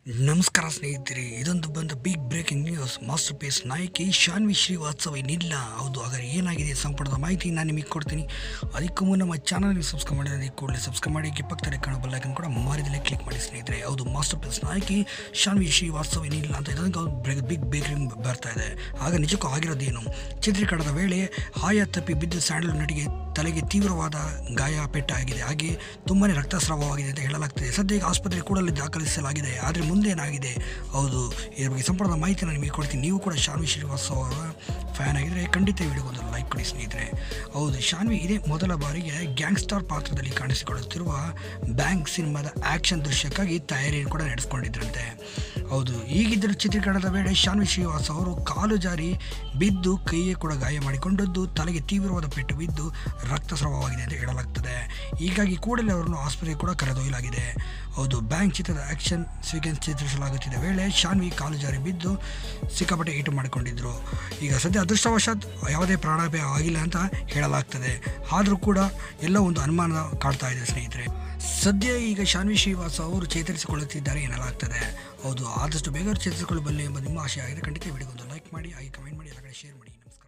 ನಮಸ್ಕಾರ ಸ್ನೇಹಿತರೆ, ಇದೊಂದು ಬಂದ big breaking news. Masterpiece ನಾಯಕಿ ಶಾನ್ವಿ ಶ್ರೀವಾತ್ಸವ ಇನ್ನಿಲ್ಲ. ಹೌದು, ಹಾಗಾದ್ರೆ ಏನಾಗಿದೆ ಸಂಪೂರ್ಣದ ಮಾಹಿತಿ ನಾನು ನಿಮಗೆ ಕೊಡ್ತೀನಿ. ಅದಕ್ಕೂ ಮುನ್ನ ನಮ್ಮ ಚಾನಲ್ ನೀವು ಸಬ್ಸ್ಕ್ರೈಬ್ ಮಾಡಿದ್ರೆ ಅದಕ್ಕೆ ಕೂಡಲೇ ಸಬ್ಸ್ಕ್ರೈಬ್ ಮಾಡಿ, ಪಕ್ಕದಲ್ಲಿ ಕಾಣೋ ಬೆಲ್ ಐಕಾನ್ ಕೂಡ ಮಾರಿದಲ್ಲೇ ಕ್ಲಿಕ್ ಮಾಡಿ ಸ್ನೇಹಿತರೆ. ಹೌದು, ಮಾಸ್ಟರ್ ಪೀಸ್ ನಾಯಕಿ ಶಾನ್ವಿ ಶ್ರೀವಾತ್ಸವ ಇನ್ನಿಲ್ಲ ಅಂತ ಇದೊಂದು ಬಿಗ್ ಬ್ರೇಕಿಂಗ್ ಬರ್ತಾ ಇದೆ. ಆಗ ನಿಜಕ್ಕೂ ಆಗಿರೋದೇನು? ಚಿತ್ರೀಕರಣದ ವೇಳೆ ಆಯ ತಪ್ಪಿ ಬಿದ್ದು ಸ್ಯಾಂಡಲ್ ನಟಿಗೆ ತಲೆಗೆ ತೀವ್ರವಾದ ಗಾಯ ಪೆಟ್ಟಾಗಿದೆ, ಹಾಗೆ ತುಂಬಾ ರಕ್ತಸ್ರಾವವಾಗಿದೆ ಅಂತ ಹೇಳಲಾಗ್ತದೆ. ಸದ್ಯ ಆಸ್ಪತ್ರೆ ಕೂಡಲೇ ದಾಖಲಿಸಲಾಗಿದೆ. ಆದರೆ ಮುಂದೇನಾಗಿದೆ? ಹೌದು, ಇದ್ರ ಬಗ್ಗೆ ಸಂಪೂರ್ಣ ಮಾಹಿತಿ ನಾನು ನಿಮಗೆ ಕೊಡ್ತೀನಿ. ನೀವು ಕೂಡ ಶಾನ್ವಿ ಶ್ರೀವಾತ್ಸವ ಅವರ ಫ್ಯಾನ್ ಆಗಿದ್ದರೆ ಖಂಡಿತ ವಿಡಿಯೋಗೊಂದು ಲೈಕ್ ಕೊಡಿ ಸ್ನೇಹಿತರೆ. ಹೌದು, ಶಾನ್ವಿ ಇದೇ ಮೊದಲ ಬಾರಿಗೆ ಗ್ಯಾಂಗ್ಸ್ಟರ್ ಪಾತ್ರದಲ್ಲಿ ಕಾಣಿಸಿಕೊಳ್ಳುತ್ತಿರುವ ಬ್ಯಾಂಕ್ ಸಿನಿಮಾದ ಆ್ಯಕ್ಷನ್ ದೃಶ್ಯಕ್ಕಾಗಿ ತಯಾರಿಯನ್ನು ಕೂಡ ನಡೆಸಿಕೊಂಡಿದ್ರಂತೆ. ಹೌದು, ಹೀಗಿದ್ದರೂ ಚಿತ್ರೀಕರಣದ ವೇಳೆ ಶಾನ್ವಿ ಶ್ರೀವಾತ್ಸವ ಅವರು ಕಾಲು ಜಾರಿ ಬಿದ್ದು ಕೈಯೇ ಕೂಡ ಗಾಯ ಮಾಡಿಕೊಂಡದ್ದು, ತಲೆಗೆ ತೀವ್ರವಾದ ಪೆಟ್ಟು ಬಿದ್ದು ರಕ್ತಸ್ರಾವವಾಗಿದೆ ಅಂತ ಹೇಳಲಾಗ್ತದೆ. ಹೀಗಾಗಿ ಕೂಡಲೇ ಅವರನ್ನು ಆಸ್ಪತ್ರೆಗೆ ಕೂಡ ಕರೆದೊಯ್ಯಲಾಗಿದೆ. ಹೌದು, ಬ್ಯಾಂಕ್ ಚಿತ್ರದ ಆ್ಯಕ್ಷನ್ ಸೀಕ್ವೆನ್ಸ್ ಚಿತ್ರಿಸಲಾಗುತ್ತಿದ್ದ ವೇಳೆ ಶಾನ್ವಿ ಕಾಲು ಜಾರಿ ಬಿದ್ದು ಸಿಕ್ಕಾಪಟ್ಟೆ ಏಟು ಮಾಡಿಕೊಂಡಿದ್ದರು. ಈಗ ಸದ್ಯ ಅದೃಷ್ಟವಶಾತ್ ಯಾವುದೇ ಪ್ರಾಣಾಪಾಯ ಆಗಿಲ್ಲ ಅಂತ ಹೇಳಲಾಗ್ತದೆ. ಆದರೂ ಕೂಡ ಎಲ್ಲ ಒಂದು ಅನುಮಾನ ಕಾಡ್ತಾ ಇದೆ ಸ್ನೇಹಿತರೆ. ಸದ್ಯ ಈಗ ಶಾನ್ವಿ ಶ್ರೀವಾತ್ಸವ ಅವರು ಚೇತರಿಸಿಕೊಳ್ಳುತ್ತಿದ್ದಾರೆ ಎನ್ನಲಾಗ್ತದೆ. ಹೌದು, ಆದಷ್ಟು ಬೇಗ ಚೇತರಿಸಿಕೊಳ್ಳಬಲ್ಲೆ ಎಂಬ ನಿಮ್ಮ ಆಶೆ ಆಗಿದೆ. ಖಂಡಿತ ವಿಡಿಯೋಗೊಂದು ಲೈಕ್ ಮಾಡಿ, ಹಾಗೆ ಕಮೆಂಟ್ ಮಾಡಿ, ಎಲ್ಲ ಕಡೆ ಶೇರ್ ಮಾಡಿ. ನಮಸ್ಕಾರ.